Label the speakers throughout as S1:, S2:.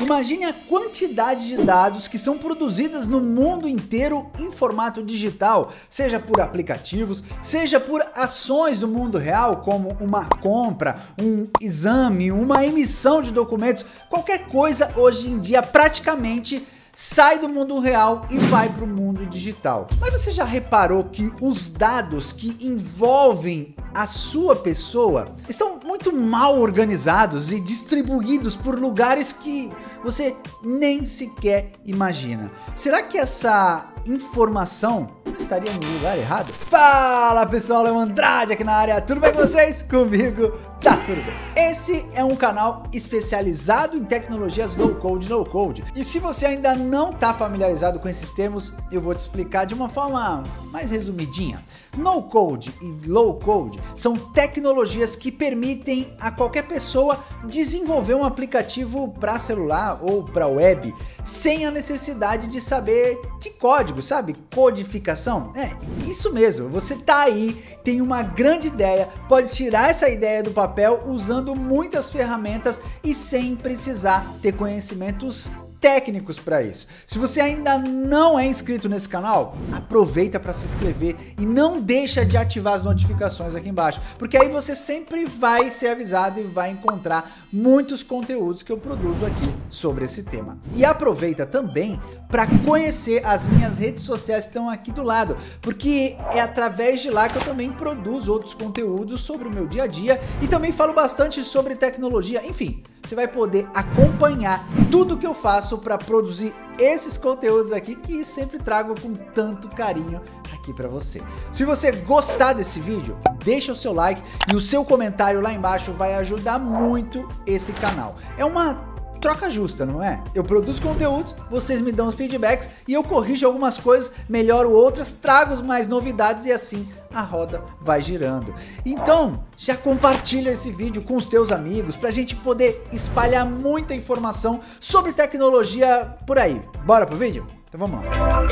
S1: Imagine a quantidade de dados que são produzidas no mundo inteiro em formato digital, seja por aplicativos, seja por ações do mundo real, como uma compra, um exame, uma emissão de documentos, qualquer coisa hoje em dia praticamente sai do mundo real e vai para o mundo digital. Mas você já reparou que os dados que envolvem a sua pessoa estão muito mal organizados e distribuídos por lugares que você nem sequer imagina? Será que essa informação estaria no lugar errado? Fala pessoal, é o Andrade aqui na área, tudo bem com vocês? Comigo tá tudo bem. Esse é um canal especializado em tecnologias low code, no code. E se você ainda não tá familiarizado com esses termos, eu vou te explicar de uma forma mais resumidinha. No code e low code são tecnologias que permitem a qualquer pessoa desenvolver um aplicativo para celular ou para web sem a necessidade de saber de código, sabe? Codificação. É, isso mesmo. Você tá aí, tem uma grande ideia, pode tirar essa ideia do papel usando muitas ferramentas e sem precisar ter conhecimentos técnicos para isso. Se você ainda não é inscrito nesse canal, aproveita para se inscrever e não deixa de ativar as notificações aqui embaixo, porque aí você sempre vai ser avisado e vai encontrar muitos conteúdos que eu produzo aqui sobre esse tema. E aproveita também para conhecer as minhas redes sociais que estão aqui do lado, porque é através de lá que eu também produzo outros conteúdos sobre o meu dia a dia e também falo bastante sobre tecnologia. Enfim, você vai poder acompanhar tudo que eu faço para produzir esses conteúdos aqui que sempre trago com tanto carinho aqui para você. Se você gostar desse vídeo, deixa o seu like e o seu comentário lá embaixo vai ajudar muito esse canal. É uma troca justa, não é? Eu produzo conteúdos, vocês me dão os feedbacks e eu corrijo algumas coisas, melhoro outras, trago mais novidades e assim a roda vai girando. Então, já compartilha esse vídeo com os teus amigos pra gente poder espalhar muita informação sobre tecnologia por aí. Bora pro vídeo? Então vamos lá.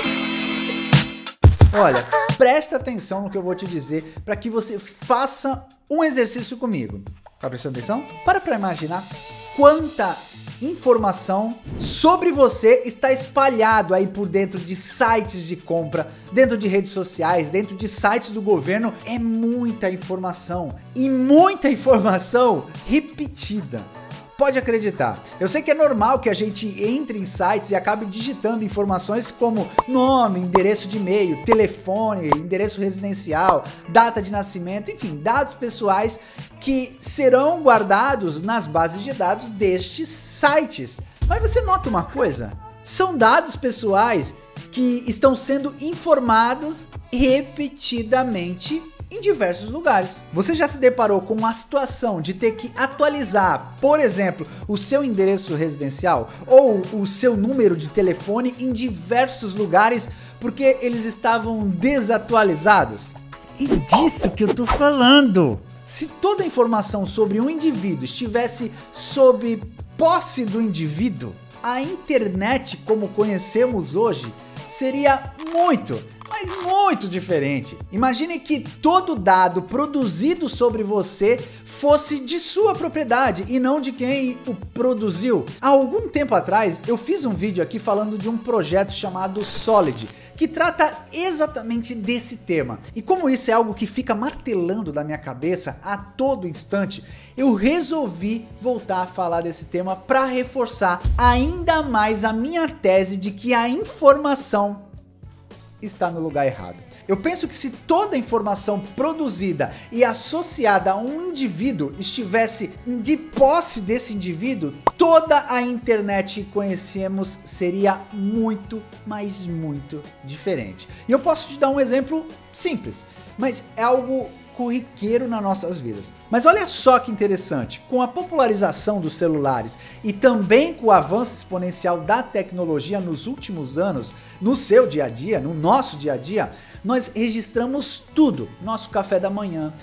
S1: Olha, presta atenção no que eu vou te dizer para que você faça um exercício comigo. Tá prestando atenção? Para imaginar quanta informação sobre você está espalhado aí por dentro de sites de compra, dentro de redes sociais, dentro de sites do governo. É muita informação e muita informação repetida. Pode acreditar. Eu sei que é normal que a gente entre em sites e acabe digitando informações como nome, endereço de e-mail, telefone, endereço residencial, data de nascimento, enfim, dados pessoais que serão guardados nas bases de dados destes sites. Mas você nota uma coisa? São dados pessoais que estão sendo informados repetidamente em diversos lugares. Você já se deparou com a situação de ter que atualizar, por exemplo, o seu endereço residencial ou o seu número de telefone em diversos lugares porque eles estavam desatualizados? É disso que eu tô falando. Se toda a informação sobre um indivíduo estivesse sob posse do indivíduo, a internet como conhecemos hoje seria muito, mas muito diferente. Imagine que todo dado produzido sobre você fosse de sua propriedade e não de quem o produziu. Há algum tempo atrás eu fiz um vídeo aqui falando de um projeto chamado Solid, que trata exatamente desse tema. E como isso é algo que fica martelando na minha cabeça a todo instante, eu resolvi voltar a falar desse tema para reforçar ainda mais a minha tese de que a informação está no lugar errado. Eu penso que se toda a informação produzida e associada a um indivíduo estivesse de posse desse indivíduo, toda a internet que conhecemos seria muito, mas muito diferente. E eu posso te dar um exemplo simples, mas é algo corriqueiro nas nossas vidas. Mas olha só que interessante, com a popularização dos celulares e também com o avanço exponencial da tecnologia nos últimos anos, no seu dia a dia, no nosso dia a dia, nós registramos tudo, nosso café da manhã,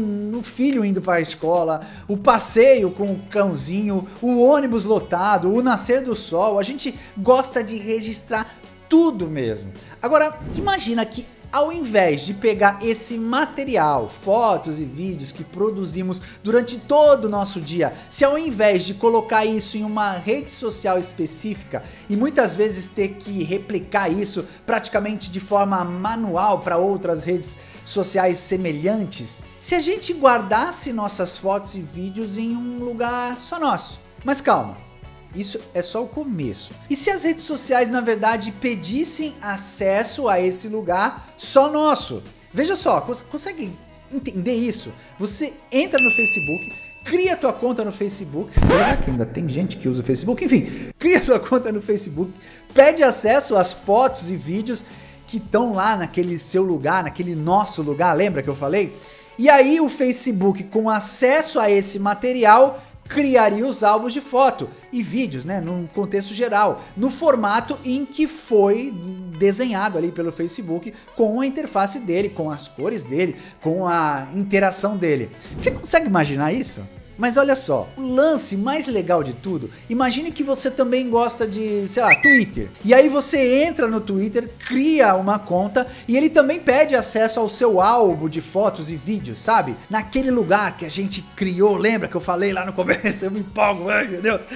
S1: o filho indo para a escola, o passeio com o cãozinho, o ônibus lotado, o nascer do sol. A gente gosta de registrar tudo mesmo. Agora, imagina que ao invés de pegar esse material, fotos e vídeos que produzimos durante todo o nosso dia, se ao invés de colocar isso em uma rede social específica e muitas vezes ter que replicar isso praticamente de forma manual para outras redes sociais semelhantes, se a gente guardasse nossas fotos e vídeos em um lugar só nosso. Mas calma, isso é só o começo. E se as redes sociais, na verdade, pedissem acesso a esse lugar só nosso? Veja só, consegue entender isso? Você entra no Facebook, cria tua conta no Facebook. Será que ainda tem gente que usa o Facebook? Enfim, cria sua conta no Facebook, pede acesso às fotos e vídeos que estão lá naquele seu lugar, naquele nosso lugar, lembra que eu falei? E aí o Facebook, com acesso a esse material, criaria os álbuns de foto e vídeos, né, num contexto geral, no formato em que foi desenhado ali pelo Facebook, com a interface dele, com as cores dele, com a interação dele. Você consegue imaginar isso? Mas olha só, o lance mais legal de tudo, imagine que você também gosta de, sei lá, Twitter. E aí você entra no Twitter, cria uma conta e ele também pede acesso ao seu álbum de fotos e vídeos, sabe? Naquele lugar que a gente criou, lembra que eu falei lá no começo? Eu me empolgo, ai meu Deus.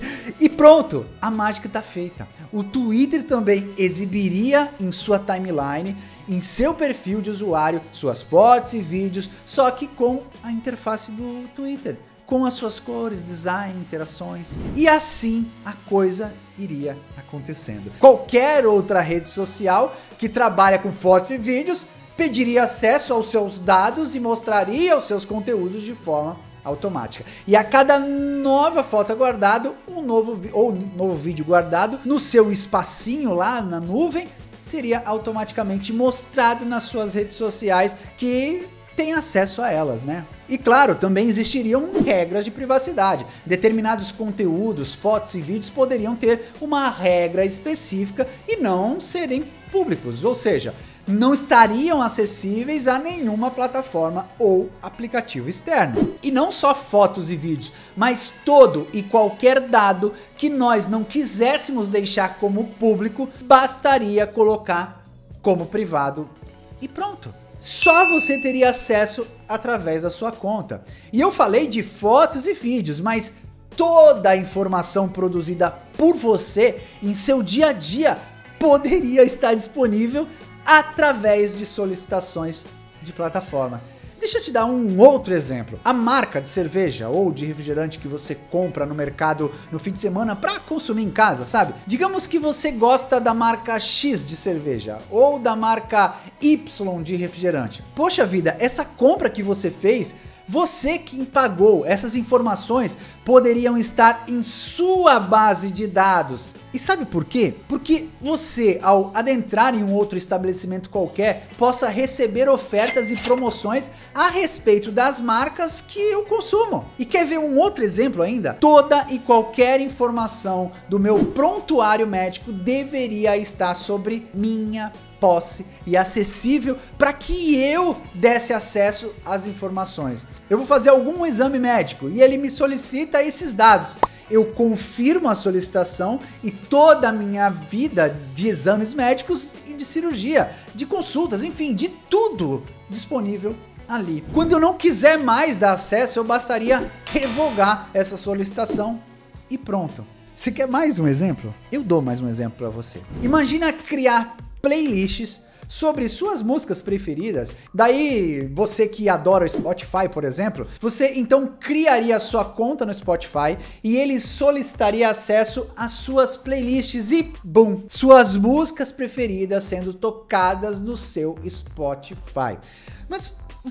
S1: E pronto, a mágica tá feita. O Twitter também exibiria em sua timeline, em seu perfil de usuário, suas fotos e vídeos, só que com a interface do Twitter, com as suas cores, design, interações. E assim a coisa iria acontecendo. Qualquer outra rede social que trabalha com fotos e vídeos pediria acesso aos seus dados e mostraria os seus conteúdos de forma automática. E a cada nova foto guardada, um novo vídeo guardado no seu espacinho lá na nuvem, seria automaticamente mostrado nas suas redes sociais que tem acesso a elas, né? E claro, também existiriam regras de privacidade. Determinados conteúdos, fotos e vídeos poderiam ter uma regra específica e não serem públicos, ou seja, não estariam acessíveis a nenhuma plataforma ou aplicativo externo. E não só fotos e vídeos, mas todo e qualquer dado que nós não quiséssemos deixar como público, bastaria colocar como privado e pronto. Só você teria acesso através da sua conta. E eu falei de fotos e vídeos, mas toda a informação produzida por você em seu dia a dia poderia estar disponível através de solicitações de plataforma. Deixa eu te dar um outro exemplo. A marca de cerveja ou de refrigerante que você compra no mercado no fim de semana para consumir em casa, sabe? Digamos que você gosta da marca X de cerveja ou da marca Y de refrigerante. Poxa vida, essa compra que você fez, você quem pagou, essas informações poderiam estar em sua base de dados. E sabe por quê? Porque você, ao adentrar em um outro estabelecimento qualquer, possa receber ofertas e promoções a respeito das marcas que eu consumo. E quer ver um outro exemplo ainda? Toda e qualquer informação do meu prontuário médico deveria estar sobre minha posse e acessível para que eu desse acesso às informações. Eu vou fazer algum exame médico e ele me solicita esses dados. Eu confirmo a solicitação e toda a minha vida de exames médicos e de cirurgia, de consultas, enfim, de tudo disponível ali. Quando eu não quiser mais dar acesso, eu bastaria revogar essa solicitação e pronto. Você quer mais um exemplo? Eu dou mais um exemplo para você. Imagina criar playlists sobre suas músicas preferidas. Daí, você que adora o Spotify, por exemplo, você então criaria a sua conta no Spotify e ele solicitaria acesso às suas playlists e bum, suas músicas preferidas sendo tocadas no seu Spotify. Mas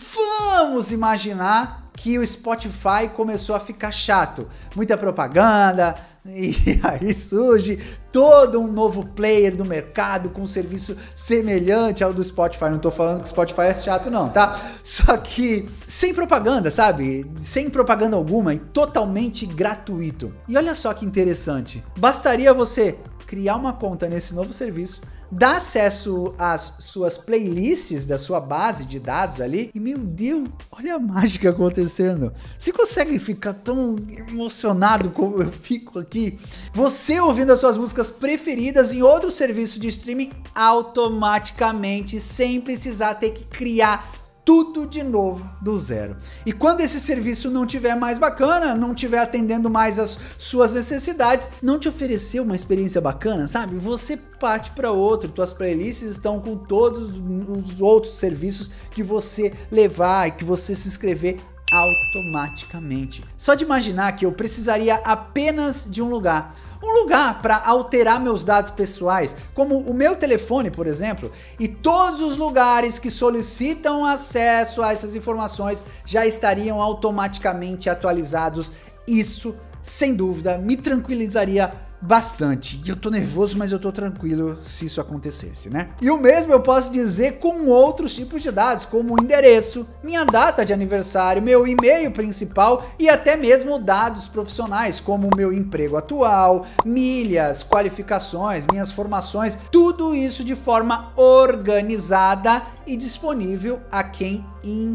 S1: vamos imaginar que o Spotify começou a ficar chato, muita propaganda, e aí surge todo um novo player do mercado com um serviço semelhante ao do Spotify. Não tô falando que o Spotify é chato não, tá? Só que sem propaganda, sabe? Sem propaganda alguma e totalmente gratuito. E olha só que interessante, bastaria você criar uma conta nesse novo serviço, dá acesso às suas playlists da sua base de dados ali. E meu Deus, olha a mágica acontecendo. Você consegue ficar tão emocionado como eu fico aqui? Você ouvindo as suas músicas preferidas em outro serviço de streaming automaticamente, sem precisar ter que criar tudo de novo do zero. E quando esse serviço não tiver mais bacana, não tiver atendendo mais as suas necessidades, não te oferecer uma experiência bacana, sabe? Você parte para outro, tuas playlists estão com todos os outros serviços que você levar e que você se inscrever automaticamente. Só de imaginar que eu precisaria apenas de um lugar para alterar meus dados pessoais, como o meu telefone, por exemplo, e todos os lugares que solicitam acesso a essas informações já estariam automaticamente atualizados. Isso, sem dúvida, me tranquilizaria bastante. E eu tô nervoso, mas eu tô tranquilo se isso acontecesse, né? E o mesmo eu posso dizer com outros tipos de dados, como o endereço, minha data de aniversário, meu e-mail principal e até mesmo dados profissionais, como o meu emprego atual, milhas, qualificações, minhas formações, tudo isso de forma organizada e disponível a quem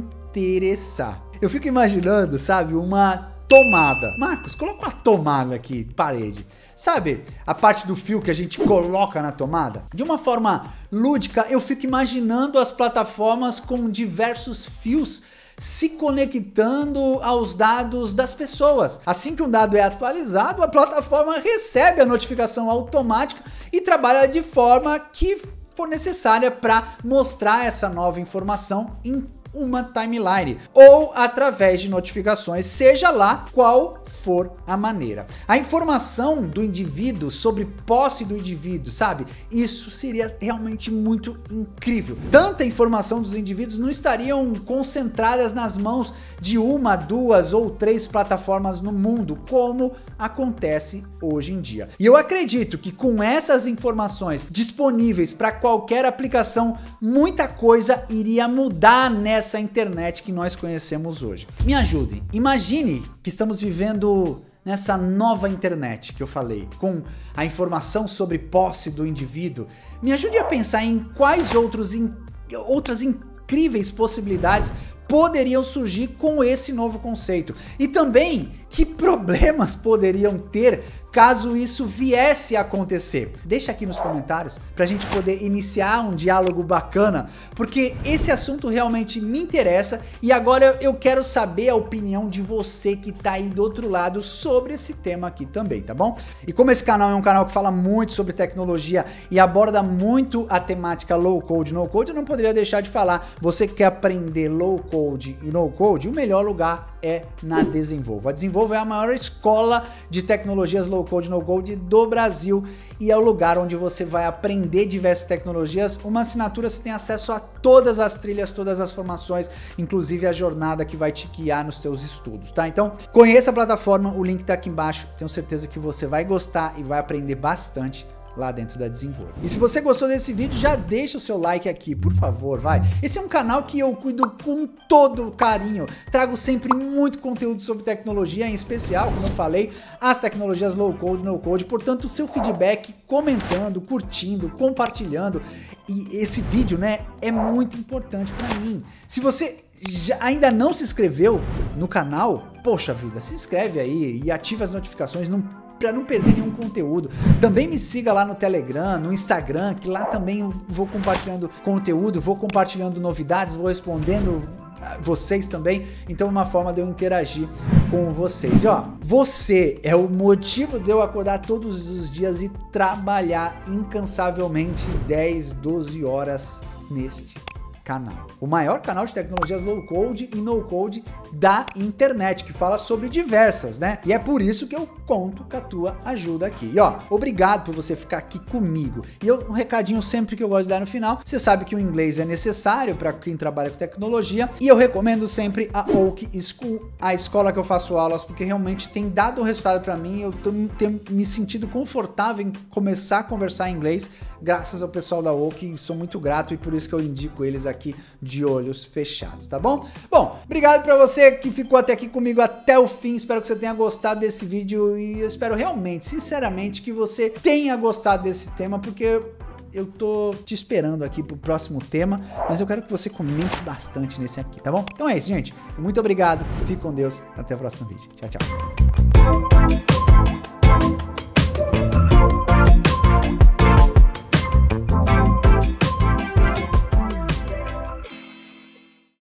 S1: interessar. Eu fico imaginando, sabe, uma tomada. Marcos, coloca uma tomada aqui, parede. Sabe a parte do fio que a gente coloca na tomada? De uma forma lúdica, eu fico imaginando as plataformas com diversos fios se conectando aos dados das pessoas. Assim que um dado é atualizado, a plataforma recebe a notificação automática e trabalha de forma que for necessária para mostrar essa nova informação em uma timeline ou através de notificações, seja lá qual for a maneira. A informação do indivíduo sobre posse do indivíduo, sabe? Isso seria realmente muito incrível. Tanta informação dos indivíduos não estariam concentradas nas mãos de uma, duas ou três plataformas no mundo, como acontece hoje em dia. E eu acredito que com essas informações disponíveis para qualquer aplicação, muita coisa iria mudar nessa internet que nós conhecemos hoje. Me ajudem. Imagine que estamos vivendo nessa nova internet que eu falei, com a informação sobre posse do indivíduo. Me ajude a pensar em quais outras incríveis possibilidades poderiam surgir com esse novo conceito. E também, que problemas poderiam ter caso isso viesse a acontecer? Deixa aqui nos comentários pra gente poder iniciar um diálogo bacana, porque esse assunto realmente me interessa e agora eu quero saber a opinião de você que tá aí do outro lado sobre esse tema aqui também, tá bom? E como esse canal é um canal que fala muito sobre tecnologia e aborda muito a temática low code, no code, eu não poderia deixar de falar. Você que quer aprender low code e no code, o melhor lugar é na Desenvolvo. A Desenvolvo é a maior escola de tecnologias low code, no code do Brasil e é o lugar onde você vai aprender diversas tecnologias. Uma assinatura, você tem acesso a todas as trilhas, todas as formações, inclusive a jornada que vai te guiar nos seus estudos, tá? Então, conheça a plataforma, o link tá aqui embaixo. Tenho certeza que você vai gostar e vai aprender bastante lá dentro da Desenvolvo. E se você gostou desse vídeo, já deixa o seu like aqui, por favor, vai. Esse é um canal que eu cuido com todo carinho. Trago sempre muito conteúdo sobre tecnologia, em especial, como eu falei, as tecnologias low code, no code. Portanto, o seu feedback, comentando, curtindo, compartilhando. E esse vídeo, né, é muito importante para mim. Se você ainda não se inscreveu no canal, poxa vida, se inscreve aí e ativa as notificações, para não perder nenhum conteúdo. Também me siga lá no Telegram, no Instagram, que lá também vou compartilhando conteúdo, vou compartilhando novidades, vou respondendo vocês também. Então é uma forma de eu interagir com vocês. E ó, você é o motivo de eu acordar todos os dias e trabalhar incansavelmente 10, 12 horas neste canal. O maior canal de tecnologias low code e no code da internet, que fala sobre diversas, né? E é por isso que eu conto com a tua ajuda aqui. E ó, obrigado por você ficar aqui comigo. E um recadinho sempre que eu gosto de dar no final, você sabe que o inglês é necessário para quem trabalha com tecnologia e eu recomendo sempre a Oak School, a escola que eu faço aulas, porque realmente tem dado resultado para mim. Eu tenho me sentido confortável em começar a conversar em inglês graças ao pessoal da Oak, sou muito grato e por isso que eu indico eles aqui de olhos fechados, tá bom? Bom, obrigado para você que ficou até aqui comigo até o fim, espero que você tenha gostado desse vídeo e eu espero realmente, sinceramente, que você tenha gostado desse tema, porque eu tô te esperando aqui pro próximo tema, mas eu quero que você comente bastante nesse aqui, tá bom? Então é isso, gente. Muito obrigado, fique com Deus, até o próximo vídeo. Tchau, tchau.